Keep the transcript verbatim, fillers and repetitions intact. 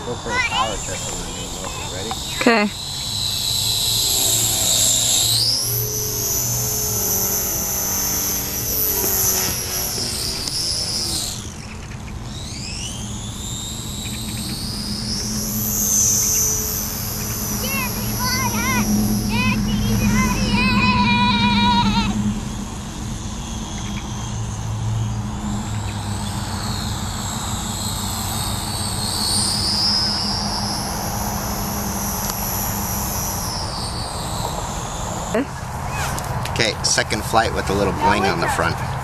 go for a power test on the new motor. Ready? Okay. Okay, second flight with a little bling on the front.